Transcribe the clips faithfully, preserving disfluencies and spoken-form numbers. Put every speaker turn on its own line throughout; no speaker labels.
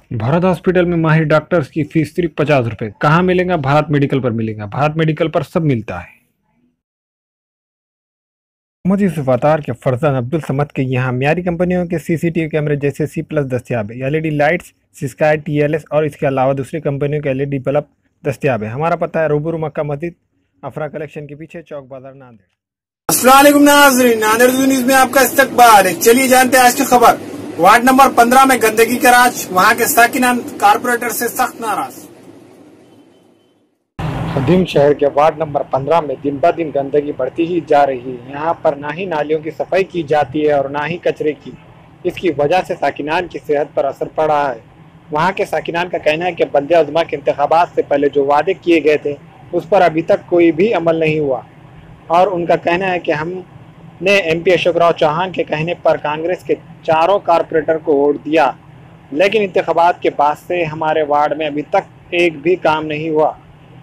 Bharat hospital में माहिर doctors की फीस सिर्फ पचास रुपए। कहाँ मिलेगा? भारत मेडिकल पर मिलेगा। भारत मेडिकल पर सब मिलता है। मोहम्मद यूसुफ अतार के फरजान अब्दुल समद के यहाँ म्यारी कंपनियों के सीसीटीवी कैमरे जैसे सी प्लस दस्तियाब है। एलईडी लाइट्स, सिस्काई, टीएलएस और इसके अलावा दूसरी कंपनियों के एलईडी बल्ब दस्तियाब है। हमारा पता है रूबरू मक्का मस्जिद, अफरा कलेक्शन के पीछे, चौक बाजार, नांदेड़।
अस्सलाम वालेकुम नाज़रीन, नांदेड़ न्यूज में आपका इस्तकबाल है। चलिए जानते हैं आज की खबर। वार्ड नंबर पंद्रह में गंदगी का राज, वहाँ के साकिनान कारपोरेटर से सख्त नाराज।
खदीम शहर के वार्ड नंबर पंद्रह में दिन ब दिन गंदगी बढ़ती ही जा रही है। यहाँ पर ना ही नालियों की सफाई की जाती है और ना ही कचरे की। इसकी वजह से साकिनान की सेहत पर असर पड़ रहा है। वहाँ के साकिनान का कहना है कि बल्दिया उज़्मा के इंतखाबात से पहले जो वादे किए गए थे उस पर अभी तक कोई भी अमल नहीं हुआ और उनका कहना है कि हमने एमपी अशोक राव चौहान के कहने पर कांग्रेस के चारों कारपोरेटर को वोट दिया, लेकिन इंतखाबात के बाद से हमारे वार्ड में अभी तक एक भी काम नहीं हुआ।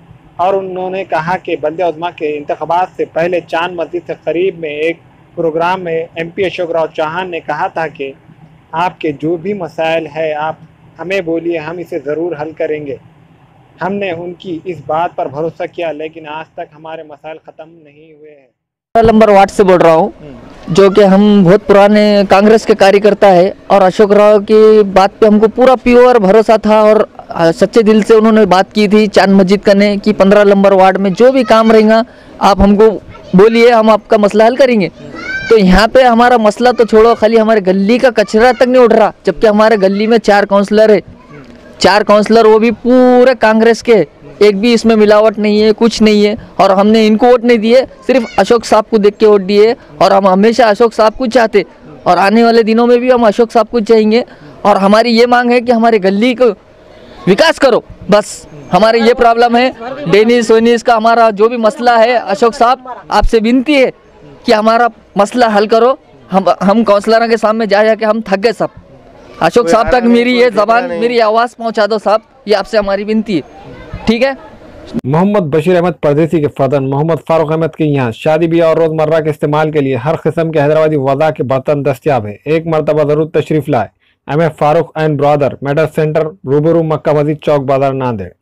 और उन्होंने कहा कि बल्दिया उज़्मा के इंतखाबात से पहले चांद मस्जिद से करीब में एक प्रोग्राम में एमपी अशोक राव चौहान ने कहा था कि आपके जो भी मसाइल है आप हमें बोलिए, हम इसे ज़रूर हल करेंगे। हमने उनकी इस बात पर भरोसा किया, लेकिन आज तक हमारे मसाइल ख़त्म नहीं हुए हैं।
नंबर वार्ड से बोल रहा हूँ, जो कि हम बहुत पुराने कांग्रेस के कार्यकर्ता है और अशोक राव की बात पे हमको पूरा प्योर भरोसा था और सच्चे दिल से उन्होंने बात की थी चांद मस्जिद करने की। पंद्रह नंबर वार्ड में जो भी काम रहेगा आप हमको बोलिए, हम आपका मसला हल करेंगे। तो यहाँ पे हमारा मसला तो छोड़ो, खाली हमारे गली का कचरा तक नहीं उठ रहा, जबकि हमारे गली में चार काउंसलर है, चार काउंसलर वो भी पूरे कांग्रेस के, एक भी इसमें मिलावट नहीं है, कुछ नहीं है। और हमने इनको वोट नहीं दिए, सिर्फ अशोक साहब को देख के वोट दिए और हम हमेशा अशोक साहब को चाहते और आने वाले दिनों में भी हम अशोक साहब को चाहेंगे। और हमारी ये मांग है कि हमारे गली को विकास करो, बस हमारे ये प्रॉब्लम है। डेनिस वेनिस का हमारा जो भी मसला है, अशोक साहब आपसे विनती है कि हमारा मसला हल करो। हम हम काउंसलरों के सामने जा जा के हम थक गए सब। अशोक साहब तक मेरी ये जबान, मेरी आवाज़ पहुंचा दो साहब, ये आपसे हमारी विनती है, ठीक है।
मोहम्मद बशीर अहमद परदेसी के फदन मोहम्मद फारूक अहमद के यहाँ शादी ब्याह और रोजमर्रा के इस्तेमाल के लिए हर किस्म के हैदराबादी वज़ा के बर्तन दस्तियाब है। एक मरतबा जरूर तशरीफ लाए। M F Farooq and brother medal centre, रूबरू मक्का मस्जिद, चौक बाजार, नांदेड़।